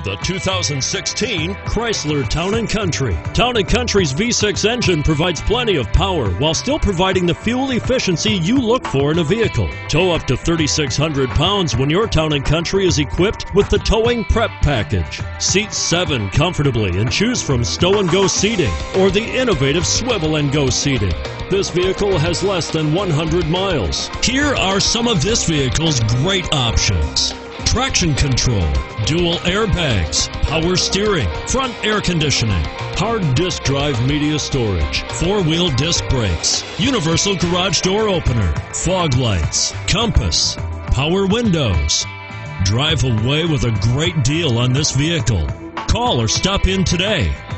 The 2016 Chrysler Town Country. Town Country's V6 engine provides plenty of power while still providing the fuel efficiency you look for in a vehicle. Tow up to 3,600 pounds when your Town Country is equipped with the Towing Prep Package. Seat 7 comfortably and choose from stow and go seating or the innovative swivel and go seating. This vehicle has less than 100 miles. Here are some of this vehicle's great options: traction control, dual airbags, power steering, front air conditioning, hard disk drive media storage, 4-wheel disc brakes, universal garage door opener, fog lights, compass, power windows. Drive away with a great deal on this vehicle. Call or stop in today.